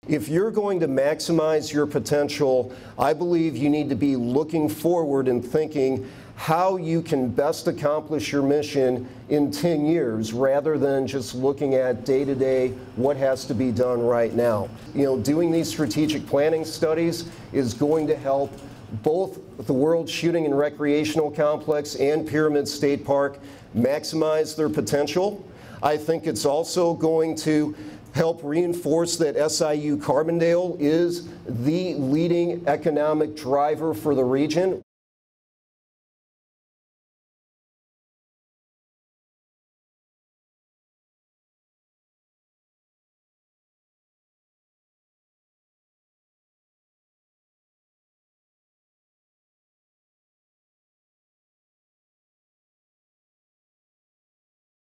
If you're going to maximize your potential, I believe you need to be looking forward and thinking how you can best accomplish your mission in 10 years rather than just looking at day-to-day what has to be done right now. You know, doing these strategic planning studies is going to help both the World Shooting and Recreational Complex and Pyramid State Park maximize their potential. I think it's also going to help reinforce that SIU Carbondale is the leading economic driver for the region.